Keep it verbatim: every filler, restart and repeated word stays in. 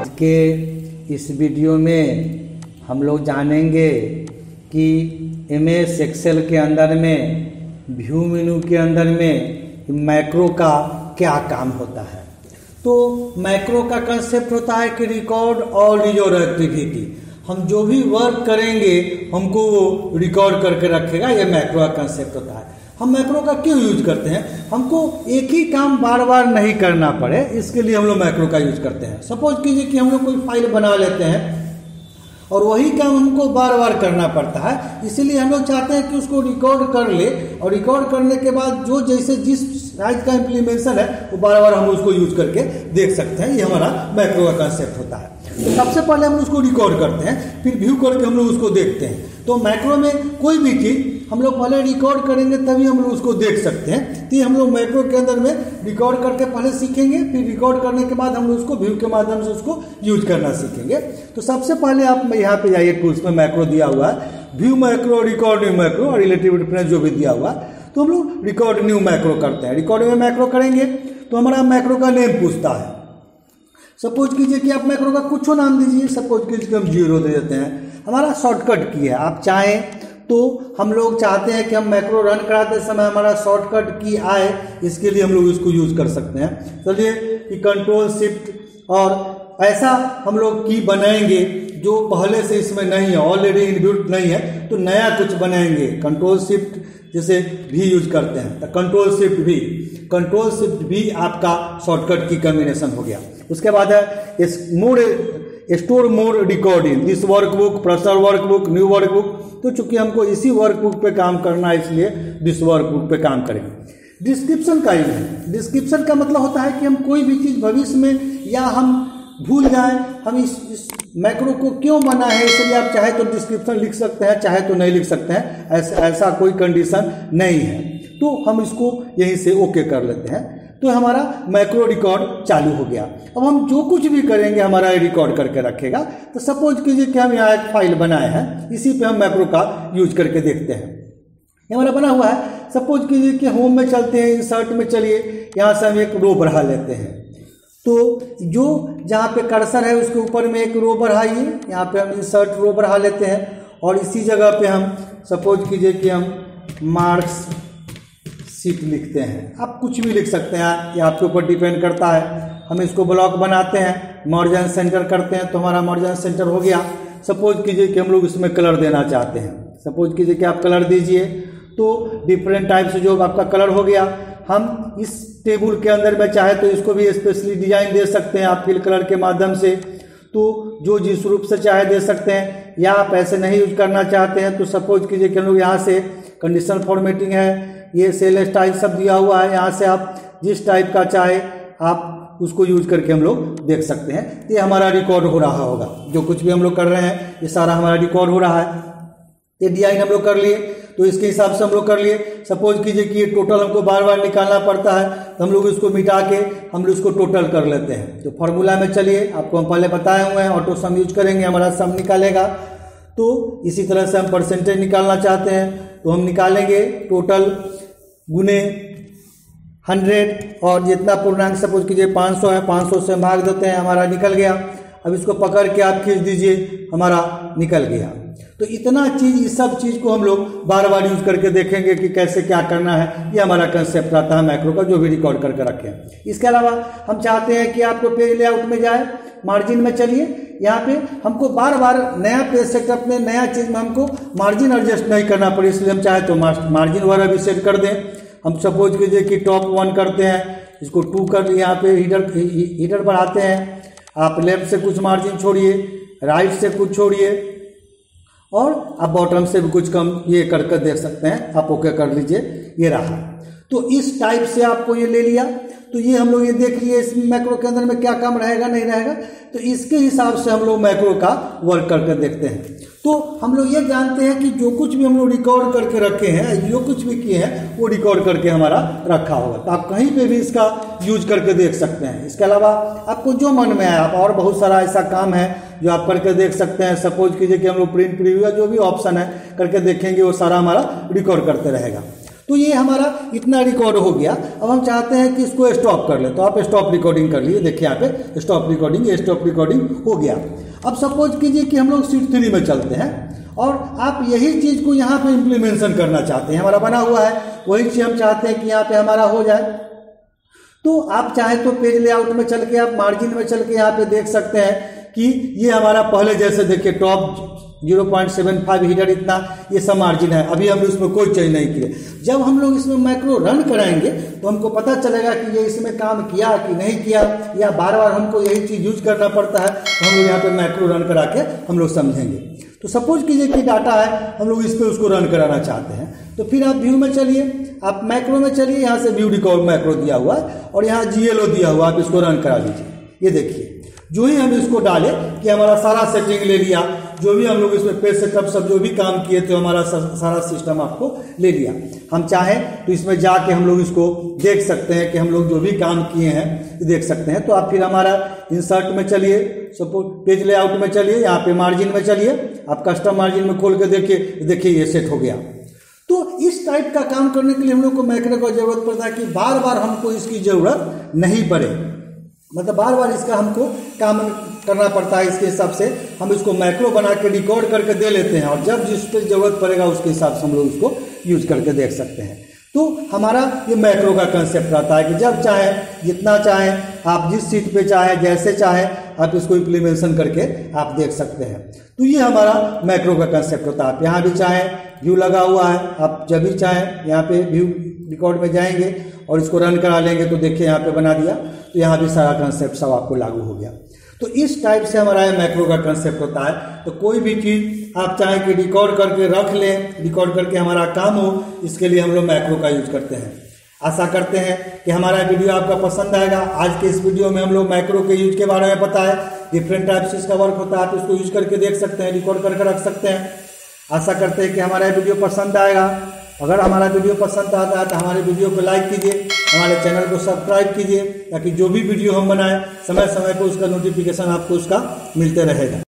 के इस वीडियो में हम लोग जानेंगे कि एम एस एक्सेल के अंदर में व्यू मेनू के अंदर में मैक्रो का क्या काम होता है। तो मैक्रो का कंसेप्ट होता है कि रिकॉर्ड और रिजॉर्व एक्टिविटी, हम जो भी वर्क करेंगे हमको वो रिकॉर्ड करके रखेगा, ये मैक्रो का कंसेप्ट होता है। हम मैक्रो का क्यों यूज करते हैं, हमको एक ही काम बार बार नहीं करना पड़े, इसके लिए हम लोग मैक्रो का यूज करते हैं। सपोज कीजिए कि हम लोग कोई फाइल बना लेते हैं और वही काम हमको बार बार करना पड़ता है, इसीलिए हम लोग चाहते हैं कि उसको रिकॉर्ड कर ले और रिकॉर्ड करने के बाद जो जैसे जिस साइज का इम्प्लीमेंटेशन है वो बार बार हम उसको यूज करके देख सकते हैं। ये हमारा मैक्रो का कंसेप्ट होता है। तो सबसे पहले हम उसको रिकॉर्ड करते हैं, फिर व्यू करके हम लोग उसको देखते हैं। तो मैक्रो में कोई भी चीज हम लोग पहले रिकॉर्ड करेंगे तभी हम लोग उसको देख सकते हैं। तो हम लोग मैक्रो के अंदर में रिकॉर्ड करके पहले सीखेंगे, फिर रिकॉर्ड करने के बाद हम लोग उसको व्यू के माध्यम से उसको यूज करना सीखेंगे। तो सबसे पहले आप यहाँ पे जाइए, टूल्स में मैक्रो दिया हुआ है, view macro, record new macro और रिलेटिव डिफरेंस जो भी दिया हुआ है। तो हम लोग रिकॉर्ड न्यू मैक्रो करते हैं। रिकॉर्ड में मैक्रो करेंगे तो हमारा मैक्रो का नेम पूछता है। सपोज कीजिए कि आप मैक्रो का कुछ नाम दीजिए, सपोज कीजिए कि हम जीरो दे देते हैं। हमारा शॉर्टकट की है, आप चाहें तो हम लोग चाहते हैं कि हम मैक्रो रन कराते समय हमारा शॉर्टकट की आए, इसके लिए हम लोग इसको यूज कर सकते हैं। चलिए कि कंट्रोल शिफ्ट और ऐसा हम लोग की बनाएंगे जो पहले से इसमें नहीं है, ऑलरेडी इनबिल्ट नहीं है, तो नया कुछ बनाएंगे। कंट्रोल शिफ्ट जैसे भी यूज करते हैं तो कंट्रोल शिफ्ट भी, कंट्रोल शिफ्ट भी आपका शॉर्टकट की कॉम्बिनेशन हो गया। उसके बाद है इस mode store mode recording, this workbook, pressure workbook, new workbook. तो चूंकि हमको इसी वर्कबुक पे काम करना है इसलिए दिस वर्कबुक पे काम करेंगे। डिस्क्रिप्शन का ही है, डिस्क्रिप्शन का मतलब होता है कि हम कोई भी चीज भविष्य में या हम भूल जाएं, हम इस, इस मैक्रो को क्यों बना है, इसलिए आप चाहे तो डिस्क्रिप्शन लिख सकते हैं, चाहे तो नहीं लिख सकते हैं, ऐसा ऐसा कोई कंडीशन नहीं है। तो हम इसको यहीं से ओके कर लेते हैं। तो हमारा मैक्रो रिकॉर्ड चालू हो गया। अब हम जो कुछ भी करेंगे हमारा रिकॉर्ड करके रखेगा। तो सपोज कीजिए कि हम यहाँ एक फाइल बनाए हैं, इसी पे हम मैक्रो का यूज करके देखते हैं। ये हमारा बना हुआ है। सपोज कीजिए कि होम में चलते हैं, इंसर्ट में चलिए, यहाँ से हम एक रो बढ़ा लेते हैं। तो जो जहाँ पे कर्सर है उसके ऊपर में एक रो बढ़ाइए, यहाँ पे हम इंसर्ट रो बढ़ा लेते हैं और इसी जगह पे हम सपोज कीजिए कि हम मार्क्स शीट लिखते हैं। आप कुछ भी लिख सकते हैं, ये आपके ऊपर डिपेंड करता है। हम इसको ब्लॉक बनाते हैं, मार्जिन सेंटर करते हैं तो हमारा मार्जिन सेंटर हो गया। सपोज कीजिए कि हम लोग इसमें कलर देना चाहते हैं, सपोज कीजिए कि आप कलर दीजिए, तो डिफरेंट टाइप से जो आपका कलर हो गया। हम इस टेबल के अंदर में चाहे तो इसको भी स्पेशली डिजाइन दे सकते हैं आप फिल कलर के माध्यम से, तो जो जिस रूप से चाहे दे सकते हैं। या आप ऐसे नहीं यूज करना चाहते हैं तो सपोज कीजिए कि हम लोग यहाँ से कंडीशनल फॉर्मेटिंग है, ये सेल स्टाइल सब दिया हुआ है, यहाँ से आप जिस टाइप का चाहे आप उसको यूज करके हम लोग देख सकते हैं। ये हमारा रिकॉर्ड हो रहा होगा, जो कुछ भी हम लोग कर रहे हैं ये सारा हमारा रिकॉर्ड हो रहा है। ये डिजाइन हम लोग कर लिए तो इसके हिसाब से हम लोग कर लिए। सपोज कीजिए कि ये टोटल हमको बार बार निकालना पड़ता है तो हम लोग इसको मिटा के हम लोग इसको टोटल कर लेते हैं। तो फॉर्मूला में चलिए, आपको हम पहले बताए हुए हैं, ऑटो सम यूज करेंगे, हमारा सम निकालेगा। तो इसी तरह से हम परसेंटेज निकालना चाहते हैं तो हम निकालेंगे टोटल गुने हंड्रेड और जितना पूर्णांक सपोज कीजिए पाँच सौ है, पाँच सौ से भाग देते हैं, हमारा निकल गया। अब इसको पकड़ के आप खींच दीजिए, हमारा निकल गया। तो इतना चीज, इस सब चीज को हम लोग बार बार यूज करके देखेंगे कि कैसे क्या करना है। ये हमारा कंसेप्ट रहता है मैक्रो का, जो भी रिकॉर्ड करके रखें। इसके अलावा हम चाहते हैं कि आपको पेज लेआउट में जाए, मार्जिन में चलिए, यहाँ पे हमको बार बार नया पेज सेटअप में नया चीज में हमको मार्जिन एडजस्ट नहीं करना पड़े, इसलिए हम चाहे तो मार्जिन वगैरह भी सेट कर दें। हम सपोज कीजिए कि टॉप वन करते हैं, इसको टू कर यहाँ पे हीटर हीटर बढ़ाते हैं। आप लेफ्ट से कुछ मार्जिन छोड़िए, राइट से कुछ छोड़िए और आप बॉटम से भी कुछ कम ये करके देख सकते हैं। आप ओके कर लीजिए, ये रहा। तो इस टाइप से आपको ये ले लिया। तो ये हम लोग ये देख लिए इस मैक्रो के अंदर में क्या काम रहेगा नहीं रहेगा, तो इसके हिसाब से हम लोग मैक्रो का वर्क करके देखते हैं। तो हम लोग ये जानते हैं कि जो कुछ भी हम लोग रिकॉर्ड करके रखे हैं, जो कुछ भी किए हैं वो रिकॉर्ड करके हमारा रखा होगा। तो आप कहीं पे भी इसका यूज करके देख सकते हैं। इसके अलावा आपको जो मन में आए, आप और बहुत सारा ऐसा काम है जो आप करके देख सकते हैं। सपोज कीजिए कि हम लोग प्रिंट प्रीव्यू या जो भी ऑप्शन है करके देखेंगे, वो सारा हमारा रिकॉर्ड करते रहेगा। तो तो ये हमारा इतना रिकॉर्ड हो गया। अब हम चाहते हैं कि इसको स्टॉप कर ले, तो आप स्टॉप रिकॉर्डिंग कर लीजिए। देखिए यहाँ पे स्टॉप रिकॉर्डिंग, ये स्टॉप रिकॉर्डिंग हो गया। अब सपोज कीजिए कि हम लोग सीट थ्री में चलते हैं और आप यही चीज़ को यहाँ पे इम्प्लीमेंशन करना चाहते हैं। हमारा बना हुआ है, वही चीज़ हम चाहते हैं कि यहाँ पे हमारा हो जाए। तो आप चाहे तो पेज लेआउट में चल के, आप मार्जिन में चल के यहाँ पे देख सकते हैं कि ये हमारा पहले जैसे देखिए top zero point seven five heater इतना ये सब मार्जिन है। अभी हम इसमें कोई चेंज नहीं किए। जब हम लोग इसमें मैक्रो रन कराएंगे तो हमको पता चलेगा कि ये इसमें काम किया कि नहीं किया, या बार बार हमको यही चीज़ यूज करना पड़ता है। तो हम लोग यहाँ पे मैक्रो रन करा के हम लोग समझेंगे। तो सपोज कीजिए कि डाटा है, हम लोग इस पर उसको रन कराना चाहते हैं, तो फिर आप व्यू में चलिए, आप मैक्रो में चलिए, यहाँ से व्यू रिकॉर्ड मैक्रो दिया हुआ है और यहाँ जीएलओ दिया हुआ है, आप इसको रन करा लीजिए। ये देखिए जो ही हम इसको डाले कि हमारा सारा सेटिंग ले लिया, जो भी हम लोग इसमें पेज सेटअप सब जो भी काम किए थे हमारा सारा सिस्टम आपको ले लिया। हम चाहें तो इसमें जाके हम लोग इसको देख सकते हैं कि हम लोग जो भी काम किए हैं देख सकते हैं। तो आप फिर हमारा इंसर्ट में चलिए, सपोज पेज लेआउट में चलिए, यहाँ पे मार्जिन में चलिए, आप कस्टम मार्जिन में खोल के देखिए, देखिए ये सेट हो गया। तो इस टाइप का काम करने के लिए हम लोग को मैक्रो का जरूरत पड़ता है कि बार बार हमको इसकी जरूरत नहीं पड़े, मतलब बार बार इसका हमको काम करना पड़ता है। इसके हिसाब से हम इसको मैक्रो बना के रिकॉर्ड करके दे लेते हैं और जब जिस पे जरूरत पड़ेगा उसके हिसाब से हम लोग इसको यूज करके देख सकते हैं। तो हमारा ये मैक्रो का कंसेप्ट रहता है कि जब चाहे, जितना चाहे, आप जिस सीट पे चाहे, जैसे चाहे आप इसको इम्प्लीमेंशन करके आप देख सकते हैं। तो ये हमारा मैक्रो का कंसेप्ट होता है। आप यहाँ भी चाहे व्यू लगा हुआ है, आप जब भी चाहें यहाँ पे व्यू रिकॉर्ड में जाएंगे और इसको रन करा लेंगे तो देखिए यहाँ पे बना दिया। तो यहाँ भी सारा कंसेप्ट सब आपको लागू हो गया। तो इस टाइप से हमारा ये मैक्रो का कंसेप्ट होता है। तो कोई भी चीज़ आप चाहें कि रिकॉर्ड करके रख लें, रिकॉर्ड करके हमारा काम हो, इसके लिए हम लोग मैक्रो का यूज करते हैं। आशा करते हैं कि हमारा वीडियो आपका पसंद आएगा। आज के इस वीडियो में हम लोग मैक्रो के यूज के बारे में बताए, डिफरेंट टाइप से इसका वर्क होता है, आप इसको यूज करके देख सकते हैं, रिकॉर्ड करके रख सकते हैं। आशा करते हैं कि हमारा वीडियो पसंद आएगा। अगर हमारा वीडियो पसंद आता है तो हमारे वीडियो को लाइक कीजिए, हमारे चैनल को सब्सक्राइब कीजिए, ताकि जो भी वीडियो हम बनाएं समय समय पर उसका नोटिफिकेशन आपको उसका मिलते रहेगा।